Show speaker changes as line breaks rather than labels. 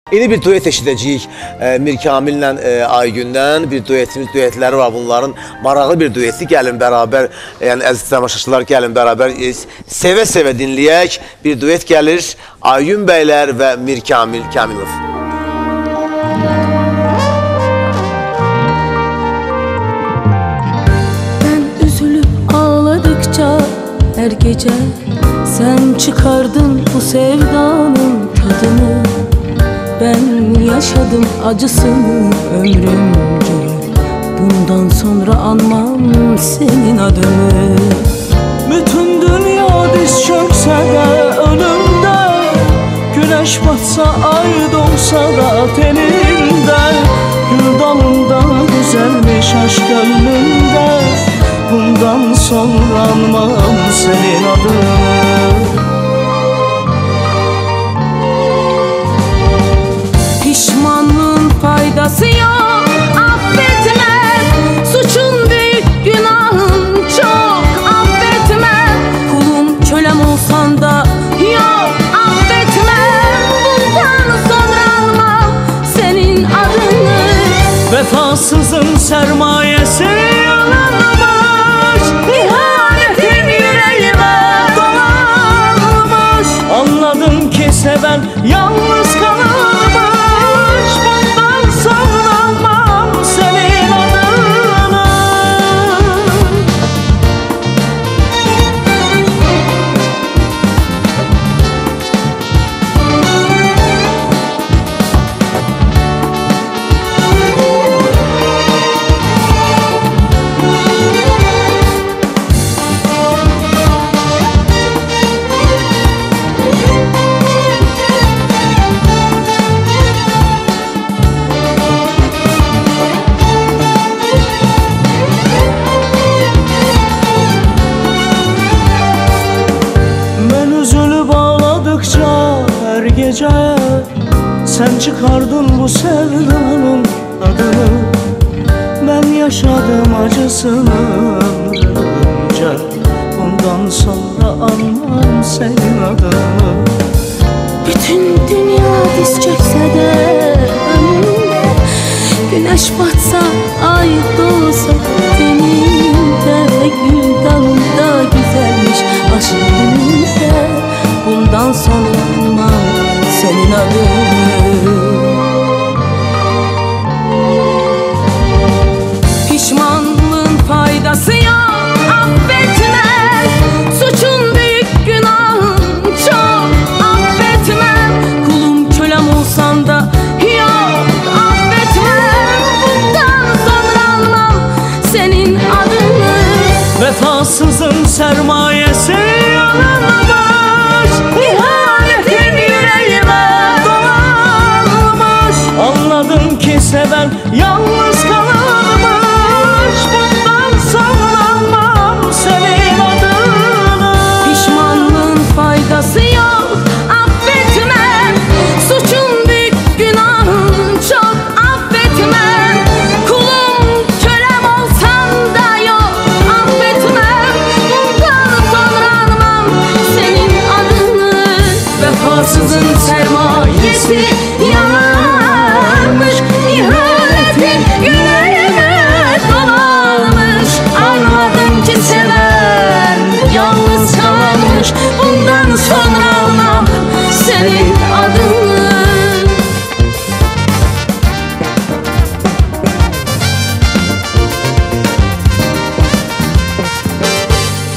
Yeni bir duet eşidəcəyik Mir Kamillə Aygündən. Bir duetləri var bunların. Maraqlı bir dueti. Gəlin bərabər, yəni əziz tamaşaçılar, gəlin bərabər sevə-sevə dinləyək. Bir duet gəlir. Aygün bəylər və Mir Kamil Kamilov.
Ben üzülüp ağladıkça her gece sen çıkardın bu sevdanın tadını. Ben yaşadım acısını ömrümce. Bundan sonra anmam senin adını. Bütün dünya diz çökse de önümde, güneş batsa ay doğsa da teninde, gül dalında güzelmiş aşk gönlümde. Bundan sonra anmam senin adını. Pişmanlığın faydası yok, affetme. Suçun büyük, günahın çok, affetme. Kulum kölem olsan da yok, affetme. Bundan sonra almam senin adını. Vefasızın sermayesi yalanmış, ihanetin yüreğime dolanmış. Anladım ki seven yalnız kalır. Gece sen çıkardın bu sevdanın adını. Ben yaşadım acısını önce. Bundan sonra anmam senin adını. Bütün dünya diz çökse de önümde, güneş batsa ay doğsa teninde, gül dalında güzelmiş aşk gününde. Bundan sonra anmam senin adını. Pişmanlığın faydası yok, affetme. Suçun büyük, günahın çok, affetme. Kulum kölem olsan da yok, affetme. Bundan sonra almam senin adını. Vefasızın sermayesi yalanmış, ihanetin yüreğime dolanmış. Anladım ki seven yalnız kalırmış. Bundan sonra almam senin adını. Pişmanlığın faydası yok, affetme. Suçun büyük, günahın çok, affetme. Kulum kölem olsan da yok, affetme. Bundan sonra almam senin adını. Vefasızın sermayesi yalanmış, ihanetin yüreğime dolanmış. Anladım ki seven yalnız kalmış. Bundan sonra almam senin adını.